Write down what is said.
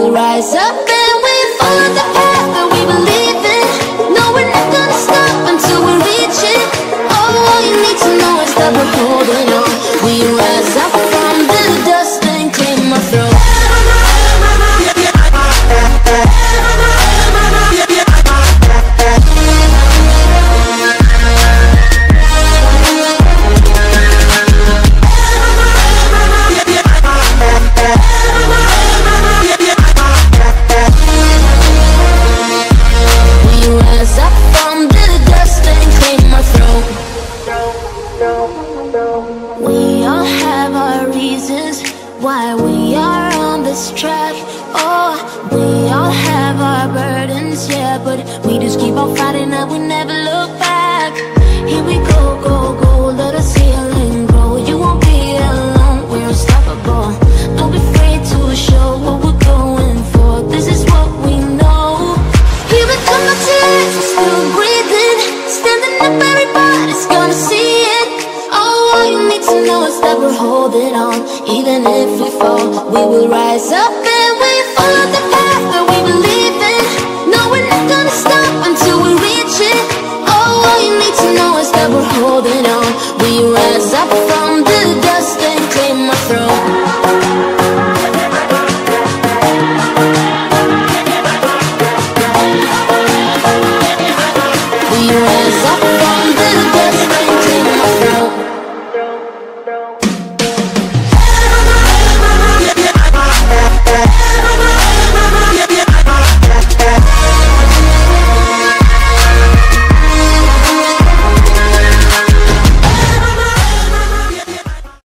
will rise up and we follow the path that we believe in. No, we're not gonna stop until we reach it. All you need to know is that we're holding on. We rise up from the dust and claim our throne. We all have our reasons why we are on this track. Oh, we all have our burdens, yeah, but we just keep on fighting and we never look back. Here we go, go, go, let us heal and grow. You won't be alone, we're unstoppable. Don't be afraid to show what we're going for. This is what we know. Here we come, my tears, we're still breathing. Standing up, everybody's gonna see it. All you need to know is that we're holding on. Even if we fall, we will rise up.